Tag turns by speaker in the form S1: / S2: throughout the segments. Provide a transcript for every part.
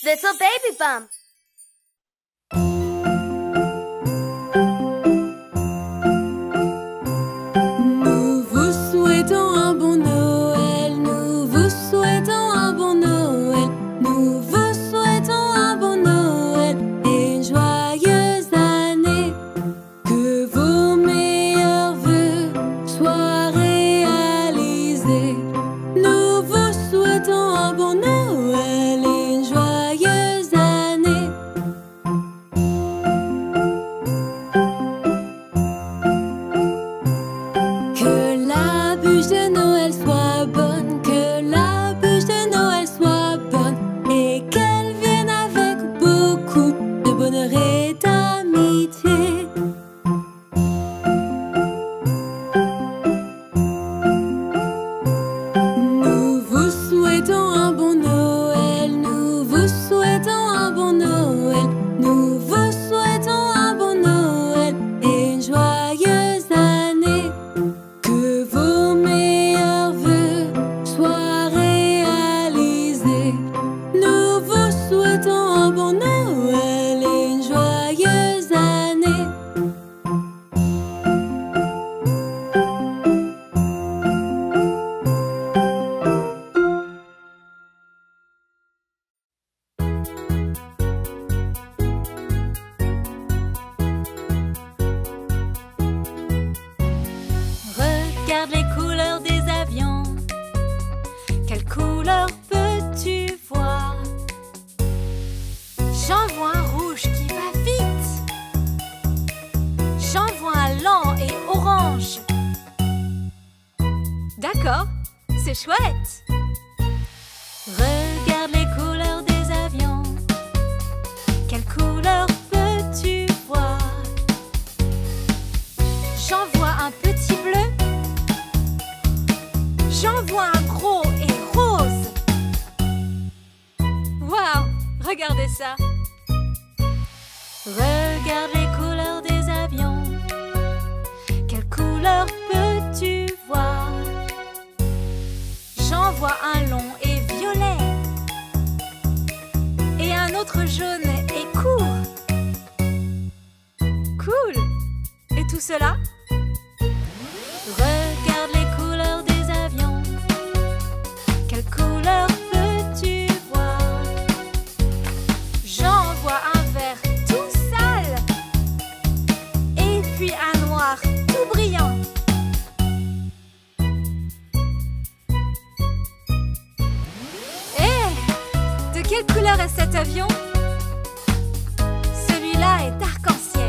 S1: Little Baby Bump.
S2: Nous vous souhaitons un bon Noël, nous vous souhaitons un bon Noël, nous vous souhaitons un bon Noël et une joyeuse année. Que vos meilleurs vœux soient réalisés. Nous vous souhaitons un bon Noël et une joyeuse année. Que la bûche de Noël soit bonne, que la bûche de Noël soit bonne et qu'elle vienne avec beaucoup de bonheur et d'amitié. Nous vous souhaitons un bon Noël, nous vous souhaitons un bon Noël, nous vous souhaitons un bon Noël et une joyeuse année. Que vos meilleurs vœux soient réalisés. Nous vous souhaitons un bon Noël et une joyeuse année.
S3: Regarde les couleurs des avions. Quelle couleur peux-tu voir? J'en vois un rouge qui va vite. J'en vois un lent et orange. D'accord, c'est chouette. Regarde les couleurs des avions. Quelle couleur peux-tu voir? J'en vois un petit bleu. J'en vois un gros et rose. Waouh, regardez ça. Regarde les couleurs des avions. Quelle couleur peux-tu voir? J'en vois un long et violet et un autre jaune et court. Cool. Et tout cela? Regarde les couleurs des avions. Quelle couleur peux-tu voir? J'en vois un vert tout sale et puis un noir tout brillant. De quelle couleur est cet avion? Celui-là est arc-en-ciel.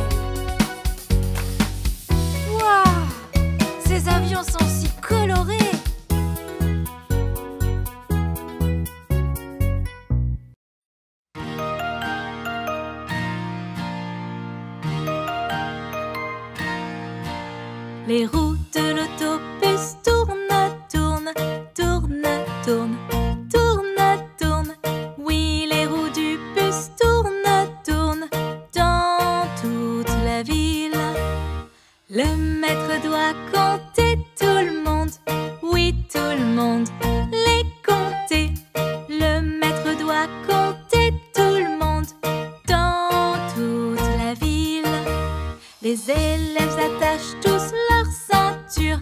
S3: Waouh! Ces avions sont si colorés. Les roues de l'autobus tournent, tournent, tournent, tournent, tournent, tournent. Oui, les roues du bus tournent, tournent dans toute la ville. Le maître doit compter tout le monde, oui, tout le monde, les compter. Le maître doit compter tout le monde dans toute la ville. Les élèves attachent tous leur ceinture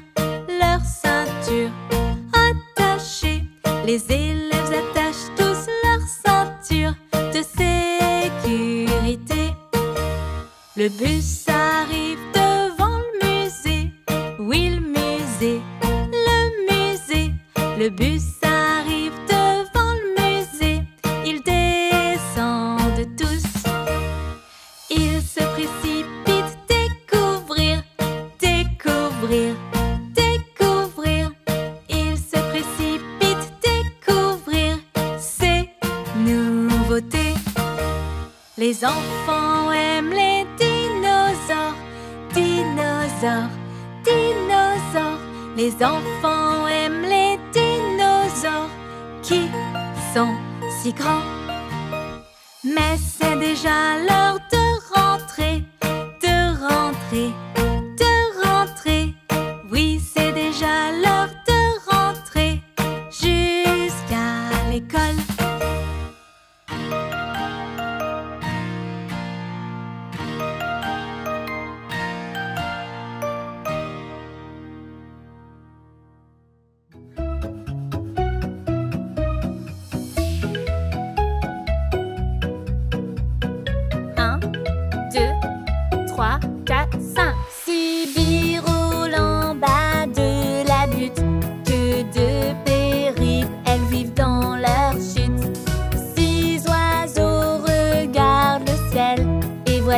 S3: attachée. Les élèves attachent tous leur ceinture de sécurité. Le bus arrive devant le musée, oui, le musée, le musée. Le bus arrive devant le musée, ils descendent tous. Ils se précipitent découvrir, découvrir, découvrir. Ils se précipitent découvrir ces nouveautés. Les enfants aiment les dinosaures, dinosaures, dinosaures. Les enfants aiment les dinosaures qui sont si grands. Mais c'est déjà l'heure de rentrer, de rentrer, de rentrer. Oui, c'est déjà l'heure de rentrer jusqu'à l'école.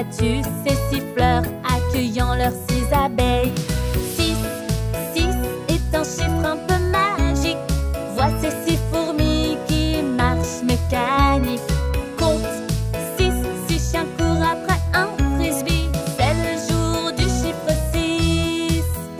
S3: vois-tu ces siffleurs accueillant leurs 6 abeilles? 6, 6 est un chiffre un peu magique. Vois ces 6 fourmis qui marchent mécaniques. Compte 6, 6 chiens courent après un frisbee. C'est le jour du chiffre 6.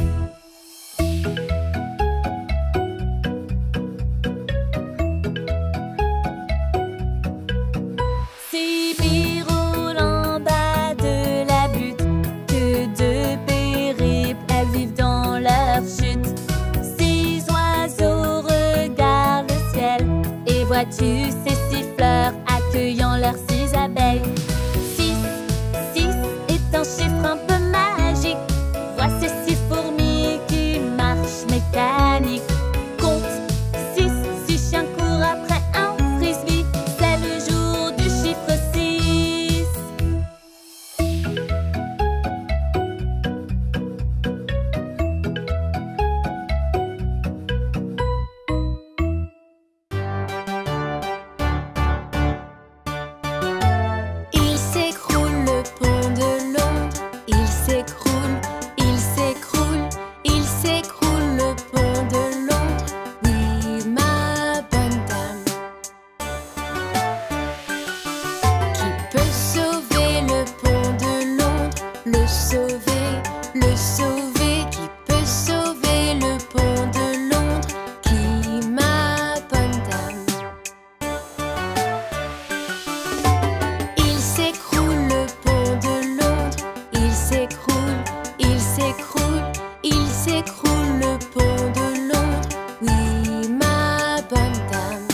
S3: 6 billes roulent en bas de la butte. Que de périples, elles vivent dans leur chute. 6 oiseaux regardent le ciel. Et vois-tu ces siffleurs accueillant leurs 6 abeilles? 6, 6 est un chiffre un peu magique. Vois ces 6 fourmis qui marchent mécaniques. Compte 6, 6 chiens courent après un frisbee. C'est le jour du chiffre 6. 'Il s'écroule le pont de Londres. Il s'écroule, il s'écroule, il s'écroule le pont de Londres. Oui, ma bonne dame. Qui peut sauver le pont de Londres? Le sauver, le sauver. Qui peut sauver le pont de Londres? Qui, ma bonne dame? Il s'écroule le pont de Londres. Il s'écroule, il s'écroule, il s'écroule le pont de Londres. Oui, ma bonne dame.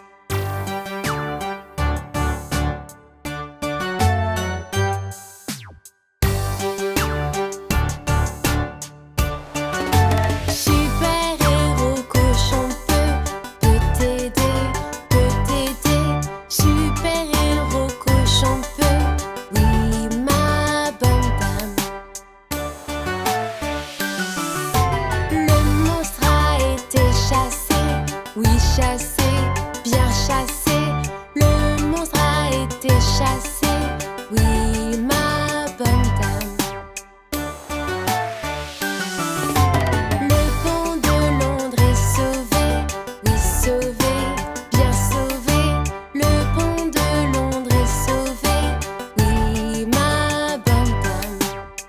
S3: Super-héros cochon peut t'aider, peut t'aider. Super-héros cochon peut, oui, ma bonne dame. Le monstre a été chassé, oui, chassé, bien chassé. Le monstre a été chassé, oui, ma bonne dame. Le pont de Londres est sauvé, oui, sauvé, bien sauvé. Le pont de Londres est sauvé, oui, ma bonne dame.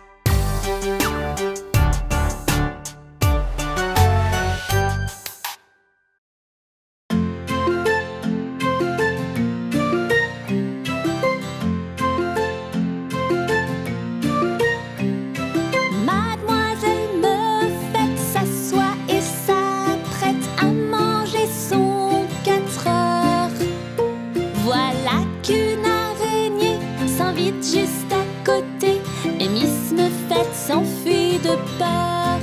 S3: Mademoiselle Meufette s'assoit et s'apprête à manger son 4 heures. Voilà qu'une araignée s'invite juste à côté et Miss Meufette s'enfuit de peur.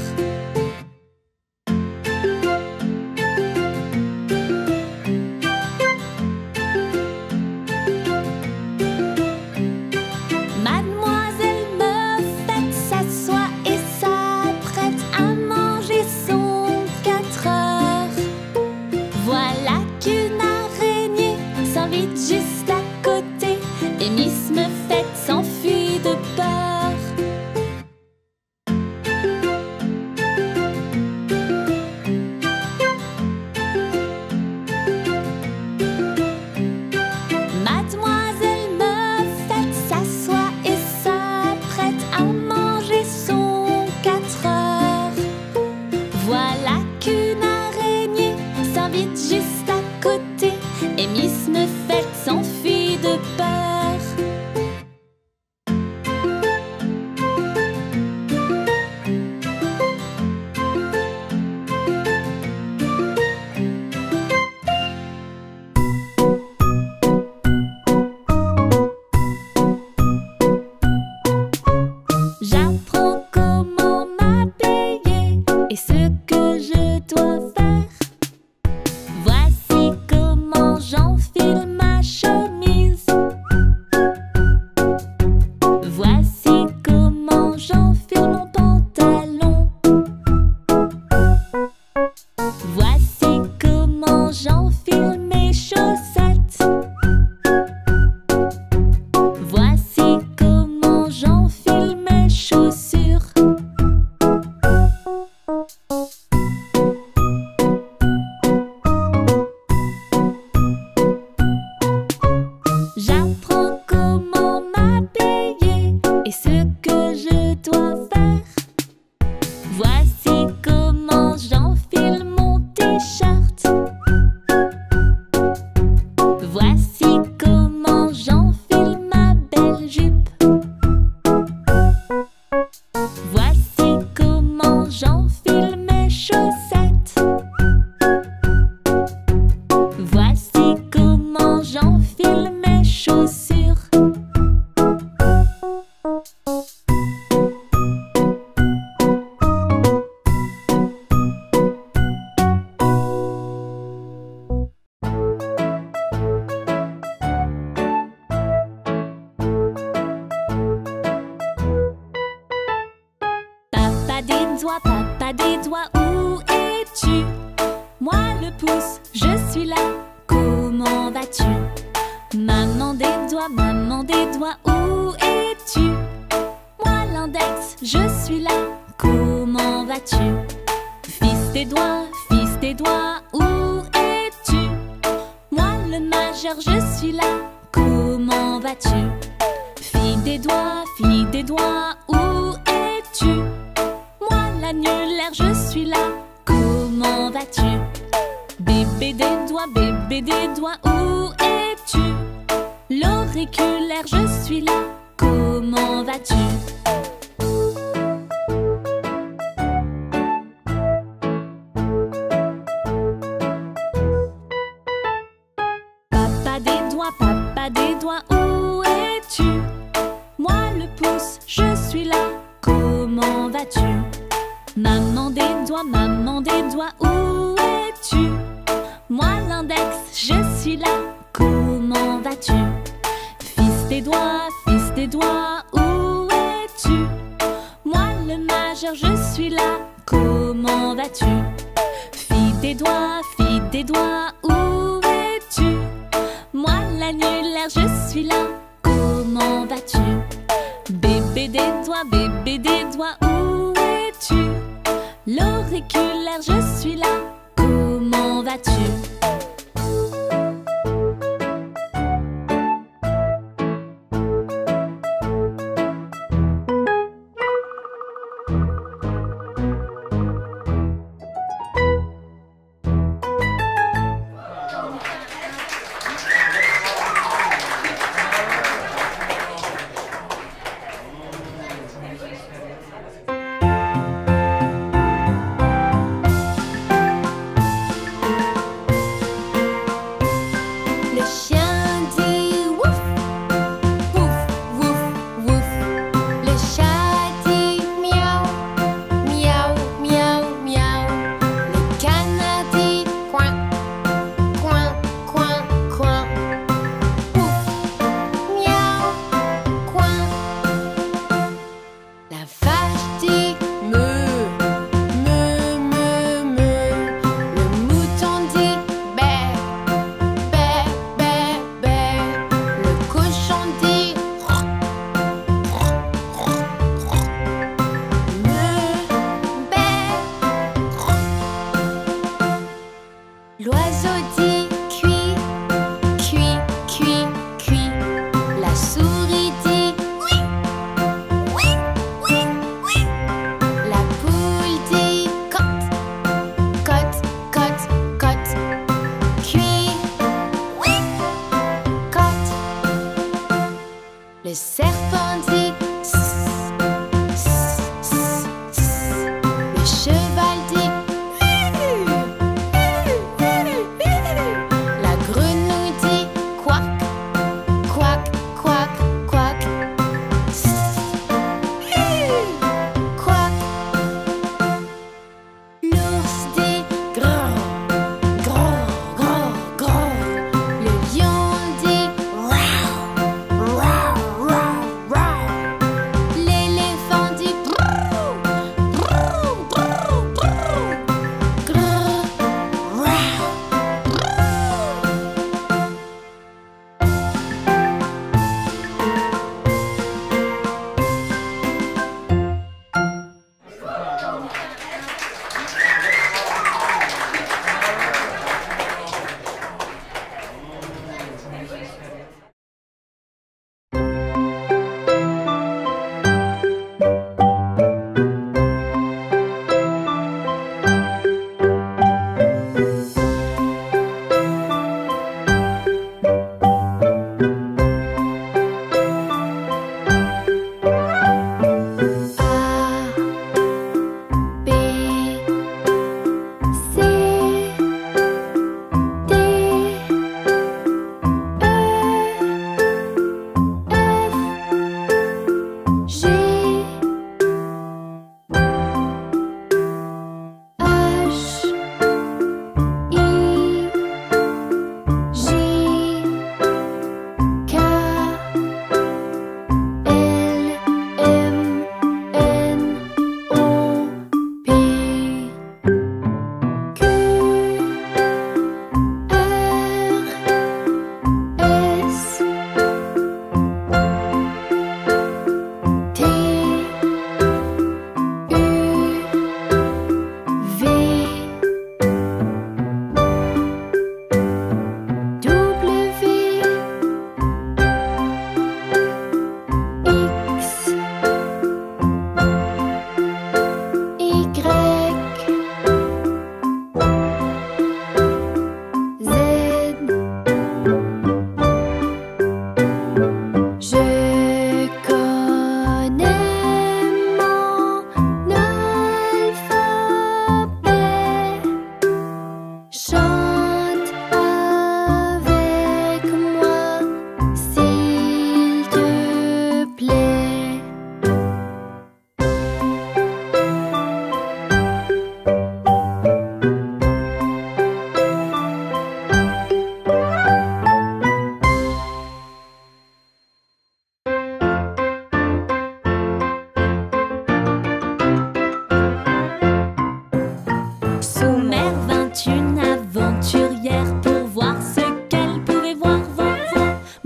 S3: Mademoiselle Meufette s'assoit et s'apprête à manger son 4 heures. Voilà qu'une araignée s'invite juste à côté et Miss Meufette s'enfuit de peur. Mademoiselle Meufette s'assoit et s'apprête à manger son 4 heures. Voilà qu'une araignée s'invite juste à côté et Miss Meufette s'enfuit de peur. papa des doigts, où es-tu? Moi le pouce, je suis là, comment vas-tu? Maman des doigts, où es-tu? Moi l'index, je suis là, comment vas-tu? Fils des doigts, où es-tu? Moi le majeur, je suis là, comment vas-tu? Fille des doigts, où es-tu? Moi l'annulaire, je suis là, comment vas-tu? Bébé des doigts, où es-tu? L'auriculaire, je suis là, comment vas-tu? Papa des doigts, où es-tu? Moi le pouce, je suis là, comment vas-tu? Maman des doigts, où es-tu? Moi l'index, je suis là, comment vas-tu? Fils des doigts, où es-tu? Moi le majeur, je suis là, comment vas-tu? Fille des doigts, où es-tu? Moi l'annulaire, je suis là, comment vas-tu? Bébé des doigts, où es-tu? L'auriculaire, je suis là, comment vas-tu?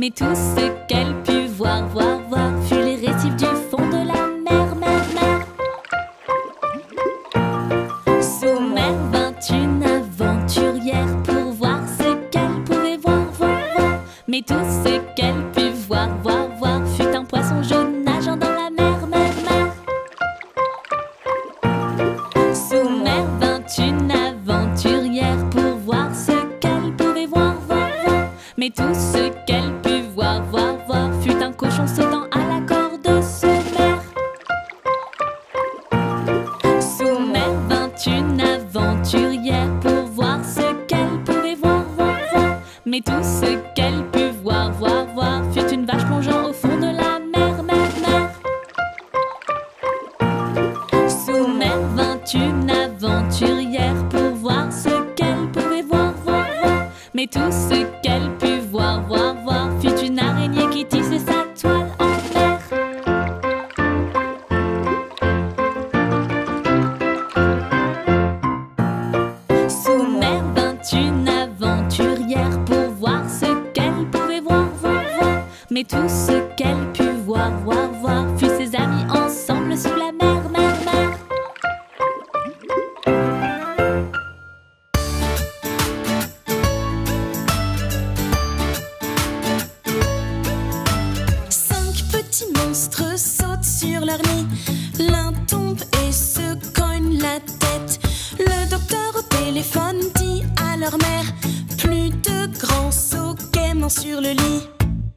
S3: Mais tout ce qu'elle put voir, voir, voir fut les récifs du fond de la mer, mer, mer. Sous mer vint une aventurière pour voir ce qu'elle pouvait voir, voir, voir. Mais tout ce qu'elle put voir, voir, voir fut un poisson jaune nageant dans la mer, mer, mer. Sous mer vint une aventurière pour voir ce qu'elle pouvait voir, voir, voir. Mais tout ce qu'elle put voir, voir, voir fut un cochon sautant à la corde sous mer. Sous mer vint une aventurière pour voir ce qu'elle pouvait voir, voir, voir. Mais tout ce qu'elle put voir, voir, voir fut une vache plongeant au fond de la mer, mer, mer. Sous mer vint une aventurière pour voir ce qu'elle pouvait voir, voir, voir. Mais tout ce qu'elle put voir, voir, voir fut une araignée qui tissait sa toile en mer. Sous mer vint une aventurière pour voir ce qu'elle pouvait voir, voir, voir. Mais tout ce qu'elle put voir, voir, voir fut ses amis ensemble sous la mer, mer, mer.
S2: Cinq petits monstres sautent sur leur nid. L'un tombe et se cogne la tête. Le docteur au téléphone dit à leur mère: plus de grands sauts gaiement sur le lit.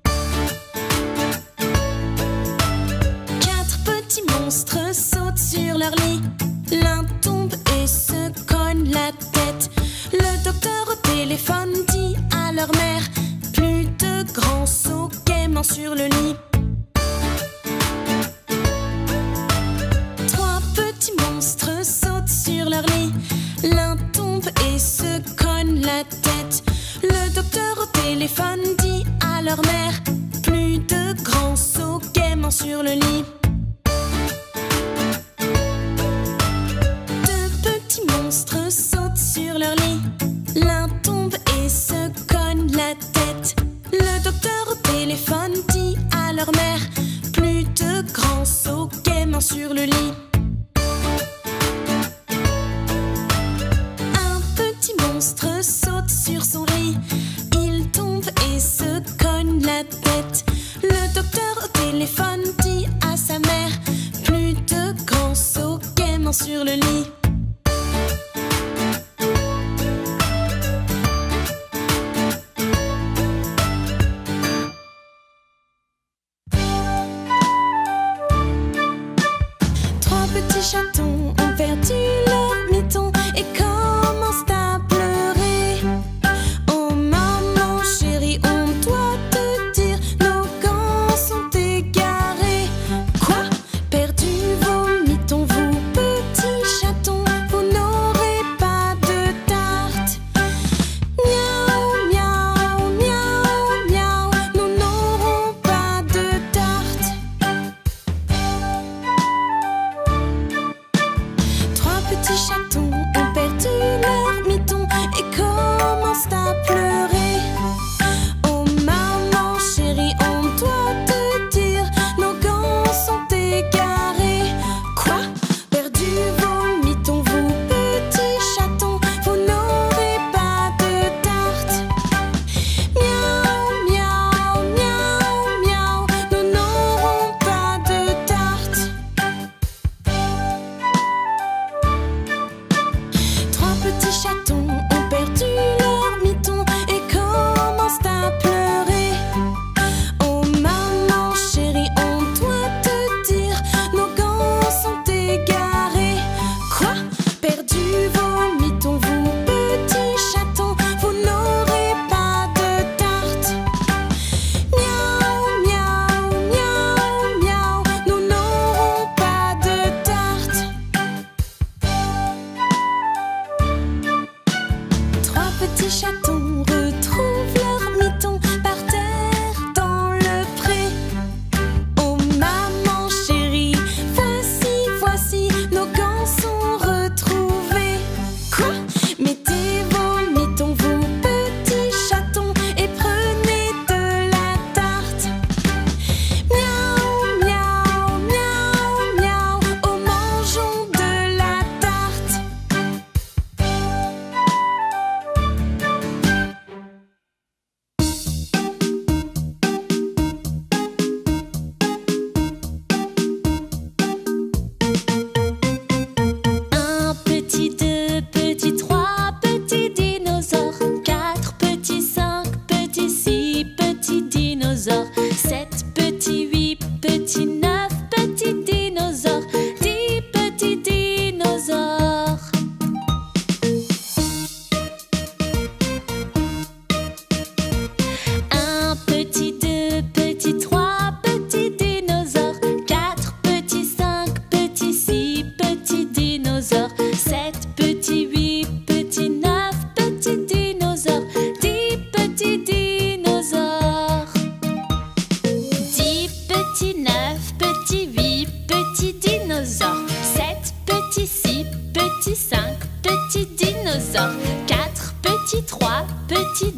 S2: Quatre petits monstres sautent sur leur lit. L'un tombe et se cogne la tête. Le docteur au téléphone dit à leur mère: plus de grands sauts gaiement sur le lit. Trois petits monstres sautent sur leur lit. L'un tombe et se cogne la tête. Le docteur au téléphone dit à leur mère: plus de grands sauts gaiement sur le lit. Deux petits monstres sautent sur leur lit. L'un tombe et se cogne la tête. Le docteur au téléphone dit à leur mère: plus de grands sauts gaiement sur le lit. Un petit monstre saute sur son lit. Il tombe et se cogne la tête. Le docteur au téléphone dit à sa mère: plus de grands sauts gaiement sur le lit. Trois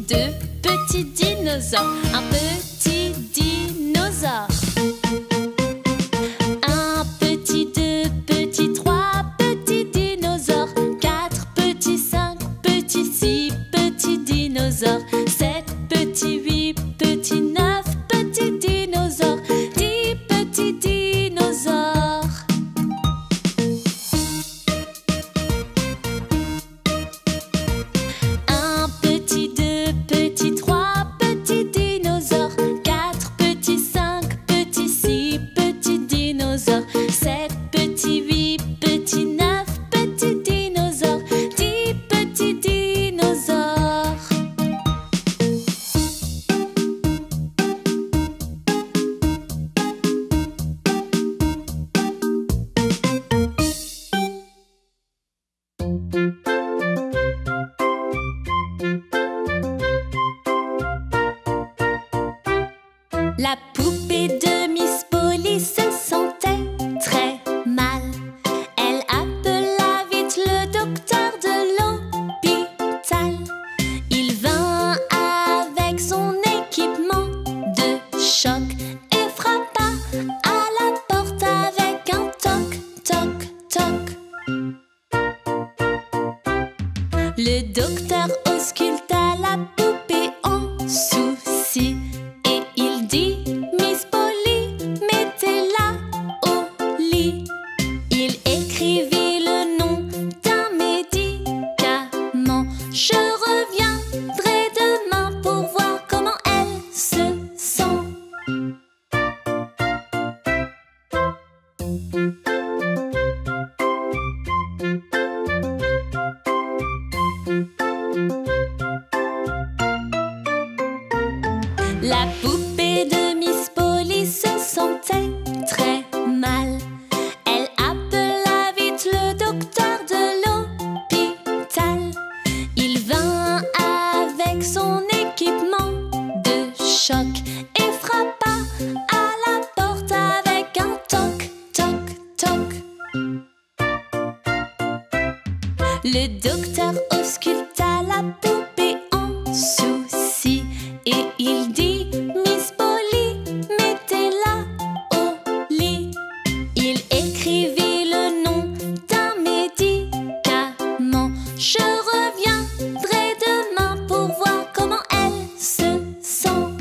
S3: deux petits dinosaures. Un petit dinosaure. Un petit, deux petits, trois petits dinosaures. Quatre petits, cinq petits, six petits dinosaures. Sept petits, huit petits, neuf petits dinosaures. 10 petits dinosaures. Un petit, deux petits, trois petits dinosaures. Quatre petits, cinq petits, six petits dinosaures. Sept petits, huit petits, neuf petits dinosaures. 10 petits dinosaures. La poupée de Miss Polly se sentait très mal. Elle appela vite le docteur de l'hôpital. Il vint avec son équipement de choc et frappa à la porte avec un toc, toc, toc. Le docteur ausculta la poupée en souci. Et il dit, Miss Polly, mettez-la au lit. Il écrivit le nom d'un médicament. Je reviendrai demain pour voir comment elle se sent. La poupée de Miss Polly se sentait très mal. Elle appela vite le docteur de l'hôpital. Il vint avec son équipement de choc et frappa à la porte avec un toc, toc, toc. Le docteur ausculta la poupée en souci. Et il dit, Miss Polly, mettez-la au lit. Il écrivit le nom d'un médicament. Je reviendrai demain pour voir comment elle se sent.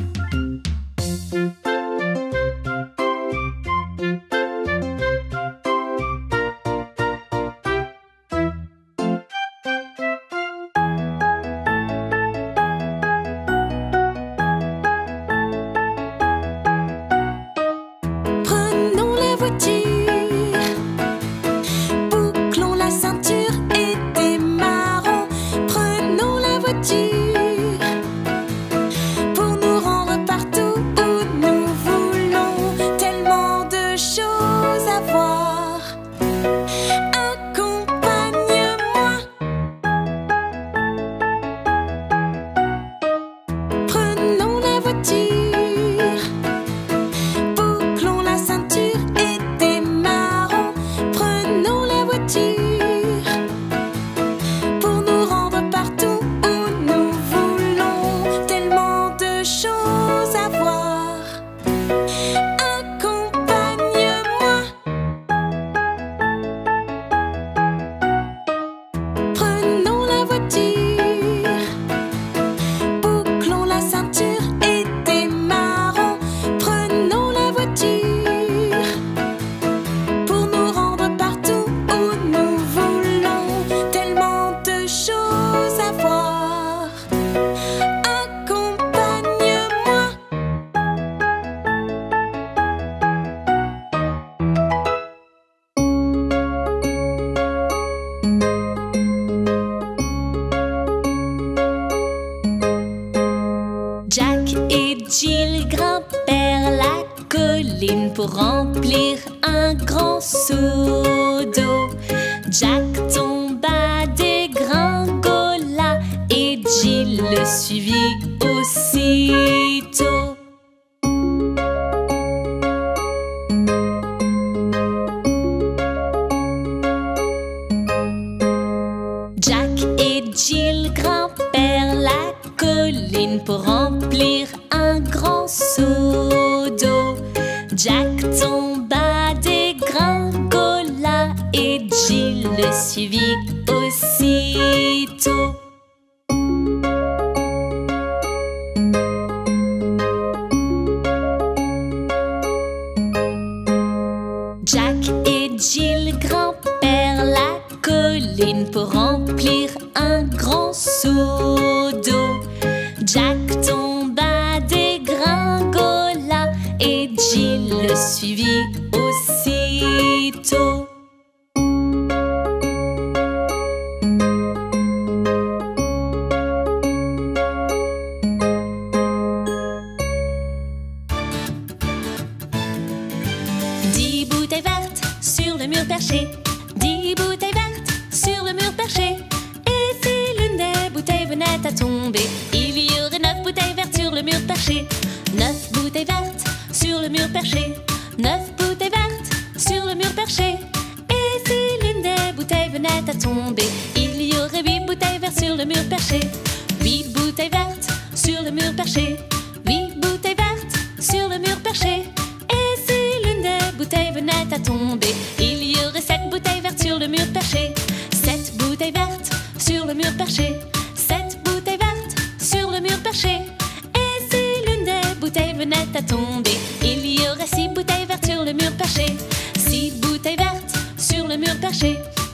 S3: Prenons la voiture, bouclons la ceinture et démarrons. Prenons la voiture pour nous rendre partout où nous voulons. Tellement de choses à voir. Accompagne-moi. Prenons la voiture, bouclons la ceinture et démarrons. Prenons la voiture pour nous rendre partout où nous voulons. Tellement de choses à voir. Accompagne-moi. Prenons la voiture, bouclons la ceinture et démarrons. Prenons la voiture pour nous rendre partout où nous voulons. Tellement de choses à voir. Accompagne-moi. Jack et Jill grimpèrent la colline pour remplir un grand seau d'eau. Jack tomba, dégringola et Jill le suivit aussitôt. Jack et Jill grimpèrent la colline colline pour remplir un grand seau d'eau. Jack tomba, dégringola et Jill le suivit aussitôt. Jack et Jill grimpèrent la colline pour remplir un grand seau d'eau. Jack tomba, dégringola et Jill le suivit aussitôt. Perché, 10 bouteilles vertes sur le mur perché. Et si l'une des bouteilles venait à tomber, il y aurait 9 bouteilles vertes sur le mur perché. 9 bouteilles vertes sur le mur perché. 9 bouteilles vertes sur le mur perché. Et si l'une des bouteilles venait à tomber, il y aurait 8 bouteilles vertes sur le mur perché. 8 bouteilles vertes sur le mur perché. 8 bouteilles vertes sur le mur perché. Et si l'une des bouteilles venait à tomber, il y aurait 7 bouteilles vertes sur le mur perché. 7 bouteilles vertes sur le mur perché. 7 bouteilles vertes sur le mur perché. Et si l'une des bouteilles venait à tomber, il y aurait 6 bouteilles vertes sur le mur perché. 6 bouteilles vertes sur le mur perché.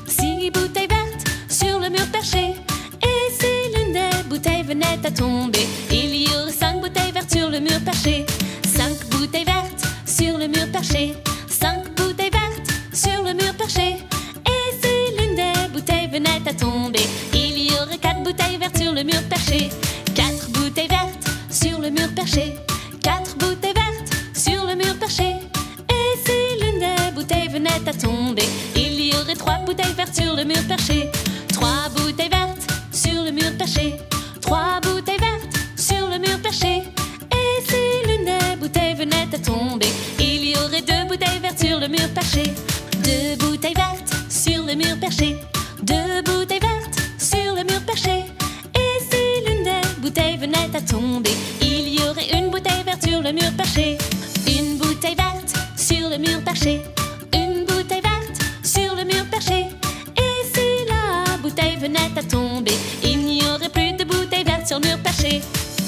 S3: 6 bouteilles vertes sur le mur perché. Et si l'une des bouteilles venait à tomber, il y aurait 5 bouteilles vertes sur le mur perché. 5 bouteilles vertes sur le mur perché. 5 bouteilles vertes sur le mur perché. Et si l'une des bouteilles venait à tomber, il y aurait 4 bouteilles vertes sur le mur perché. 4 bouteilles vertes sur le mur perché. 4 bouteilles vertes sur le mur perché. Et si l'une des bouteilles venait à tomber, il y aurait 3 bouteilles vertes sur le mur perché. 3 bouteilles vertes sur le mur perché. 3 bouteilles vertes sur le mur perché. Et si l'une des bouteilles venait à tomber, il y aurait 2 bouteilles vertes sur le mur perché. 2 bouteilles vertes sur le mur perché. 2 bouteilles vertes sur le mur perché. Et si l'une des bouteilles venait à tomber, il y aurait 1 bouteille verte sur le mur perché. 1 bouteille verte sur le mur perché. 1 bouteille verte sur le mur perché. Et si la bouteille venait à tomber, il n'y aurait plus de bouteilles vertes sur le mur perché.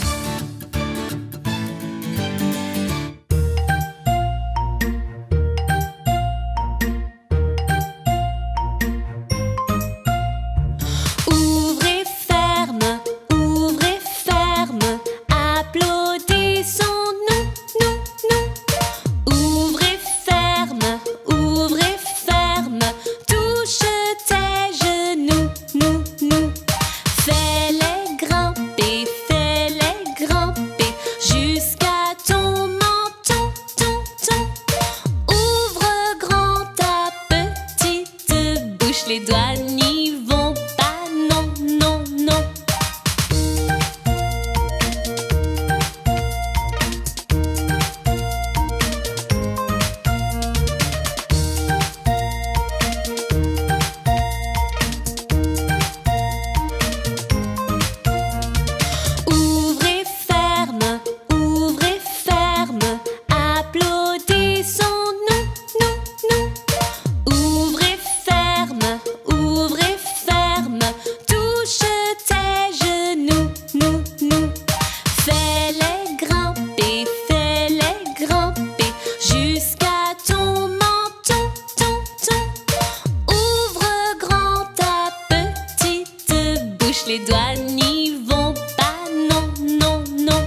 S3: Les doigts n'y vont pas, non, non, non. Ouvrez, ferme, applaudissons-nous, nous, nous. Ouvrez, ferme, touche tes genoux, nous, nous. Fais-les grimper jusqu'à ton menton, ton, ton. Ouvre grand ta petite bouche, les doigts n'y vont pas, non, non, non.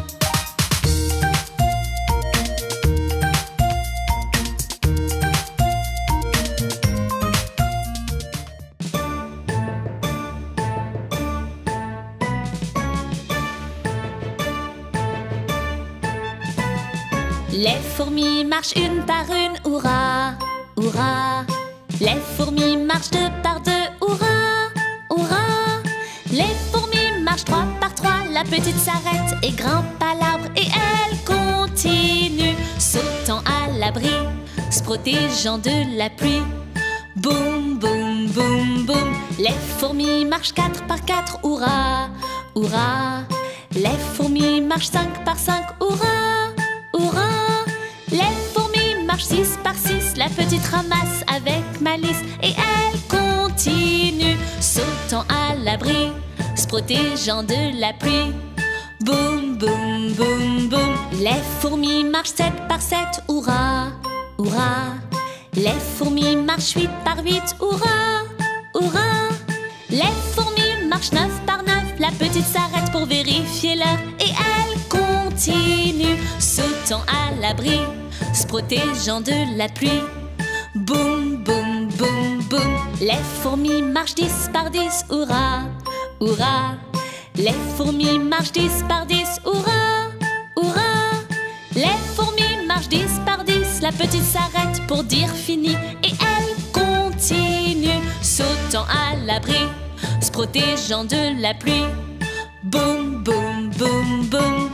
S3: Les fourmis marchent une par une, hurrah, hurrah. Les fourmis marchent 2 par 2, hurrah, hurrah. Les fourmis marchent 3 par 3, la petite s'arrête et grimpe à l'arbre. Et elle continue, sautant à l'abri, se protégeant de la pluie. Boum, boum, boum, boum. Les fourmis marchent 4 par 4, hurrah, hurrah. Les fourmis marchent 5 par 5, hurrah, hurrah. Les fourmis marchent 6 par 6, la petite ramasse avec malice. Et elle continue, sautant à l'abri, se protégeant de la pluie. Boum, boum, boum, boum. Les fourmis marchent 7 par 7, hurrah, hurrah. Les fourmis marchent 8 par 8, hurrah, hurrah. Les fourmis marchent 9 par 9, la petite s'arrête pour vérifier l'heure. Et elle continue, sautant à l'abri, se protégeant de la pluie. Boum, boum, boum, boum. Les fourmis marchent 10 par 10, hurrah, hurrah. Les fourmis marchent 10 par 10, hurrah, hurrah. Les fourmis marchent 10 par 10, la petite s'arrête pour dire fini. Et elle continue, sautant à l'abri, se protégeant de la pluie. Boum, boum, boum, boum.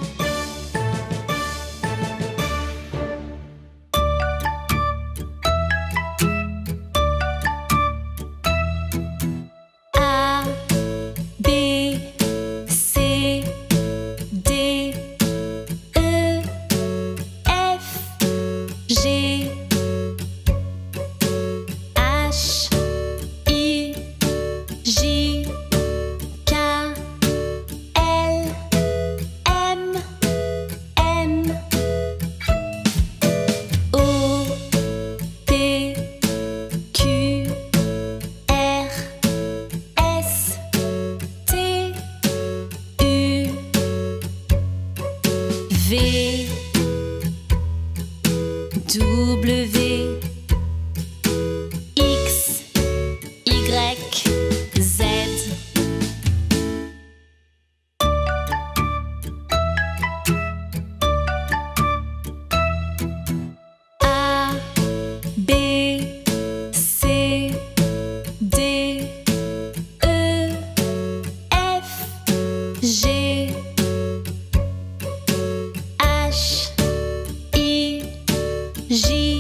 S3: A, B, C, D, E, F, G, H, I, J, K, L, M, N, O, P, Q, R, S, T, U, V, W, X, Y, Z. A, B, C, D, E, F, G, H, I, J,